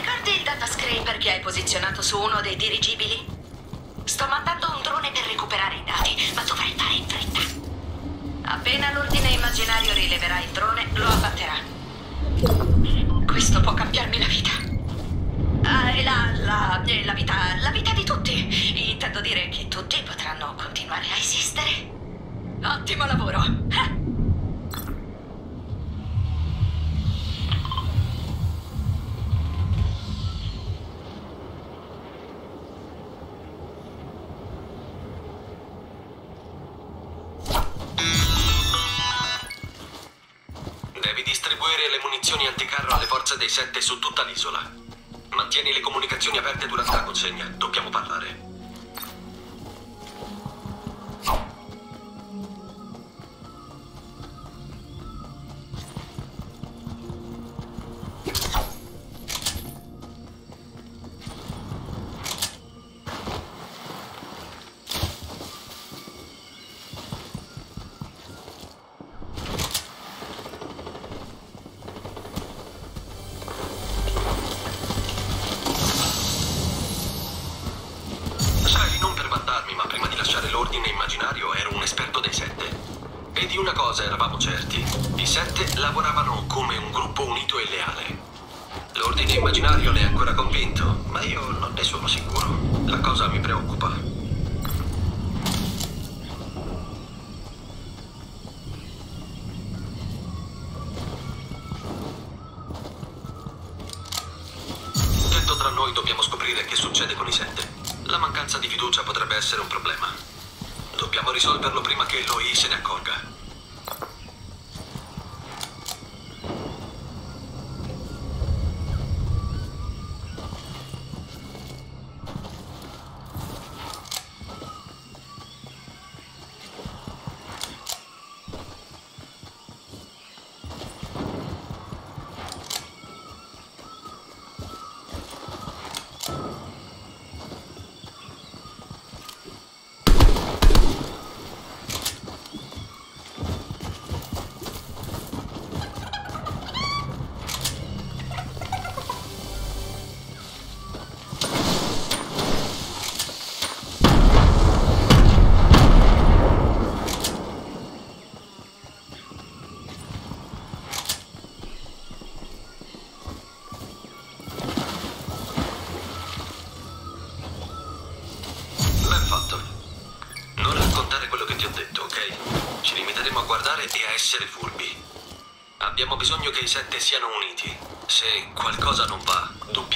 ricordi il data scraper che hai posizionato su uno dei dirigibili? Sto mandando un drone per recuperare i dati, ma dovrai fare in fretta. Appena l'ordine immaginario rileverà il drone, lo abbatterà. Questo può cambiarmi la vita. E la vita di tutti. Intendo dire che tutti potranno continuare a esistere. Ottimo lavoro. Devi distribuire le munizioni anticarro alle forze dei 7 su tutta l'isola. Mantieni le comunicazioni aperte durante la consegna. Dobbiamo parlare. Ma prima di lasciare l'ordine immaginario ero un esperto dei 7. E di una cosa eravamo certi: i 7 lavoravano come un gruppo unito e leale. L'ordine immaginario ne è ancora convinto, ma io non ne sono sicuro. La cosa mi preoccupa. Detto tra noi, dobbiamo scoprire che succede con i 7. La mancanza di fiducia potrebbe essere un problema. Dobbiamo risolverlo prima che Eloy se ne accorga. Non raccontare quello che ti ho detto, ok? Ci limiteremo a guardare e a essere furbi. Abbiamo bisogno che i 7 siano uniti. Se qualcosa non va, dobbiamo